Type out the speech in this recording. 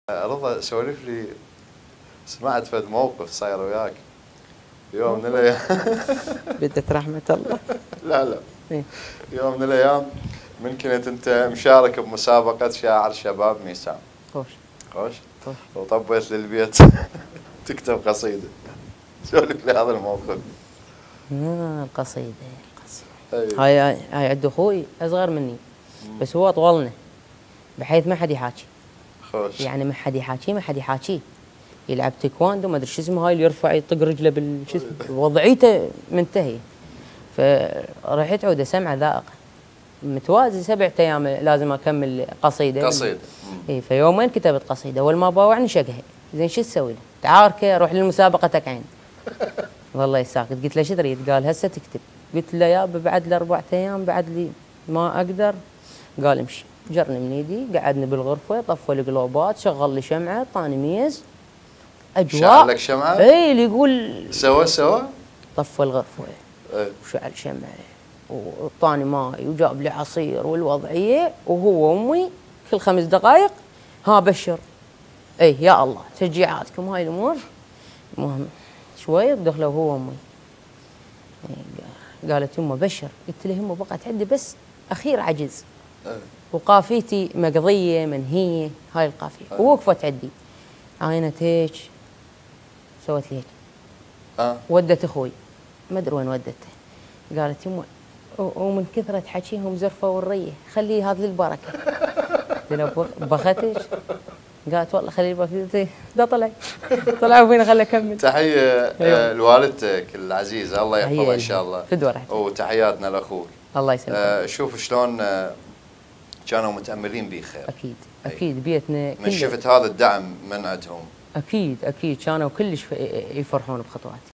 رضا سولف لي، سمعت فد موقف صاير وياك يوم من الايام. بدت رحمة الله. لا إيه؟ يوم من الايام من كنت انت مشارك بمسابقة شاعر شباب ميسان. خوش. خوش. خوش. وطبيت للبيت تكتب قصيدة. سولف لي هذا الموقف. القصيدة. أيوة. هاي عند اخوي اصغر مني، بس هو طولنا بحيث ما حد يحاكي. خوش. يعني ما حد يحاكيه، ما حد يحاكيه. يلعب تايكواندو ما ادري شو اسمه، هاي اللي يرفع يطق رجله بالشو اسمه، وضعيته منتهيه. فرحت عوده سمعه ذائقه متوازي 7 ايام لازم اكمل قصيده. اي فيومين كتبت قصيده، اول ما باوعني شقها. زين شو تسوي له؟ تعاركه روح للمسابقه تكعين. والله يساكت. قلت له شو تريد؟ قال هسه تكتب. قلت له يابا بعد لي 4 ايام بعد لي ما اقدر. قال امشي. جرني من ايدي، قعدني بالغرفه، طفى القلوبات، شغل لي شمعه، طاني ميز اجواء. شعل لك شمعه؟ اي اللي يقول سوا طفى الغرفه وشعل شمعه وطاني ماي وجاب لي عصير والوضعيه، وهو وامي كل 5 دقائق ها بشر. اي يا الله تشجيعاتكم هاي الامور. المهم شوي دخلوا هو وامي. قالت يمه بشر. قلت له يمه بقت عندي بس اخير عجز وقافيتي مقضيه منهيه، هاي القافيه ووقفت عندي. عينت هيك سوت لي هيك. ودت اخوي ما ادري وين ودته. قالت يمه ومن كثره حكيهم زرفه والريه خليه هذا للبركه. قلت له بختش؟ قالت والله خليه البركه. ده طلعوا فينا خليه اكمل. تحيه لوالدتك العزيزه الله يحفظها ان شاء الله. فدوى رحمتك. وتحياتنا لاخوك. الله يسلمك. شوف شلون كانوا متاملين بيه خير. اكيد بيتنا من شفت هذا الدعم من عندهم. اكيد كانوا كلش يفرحون بخطواتي.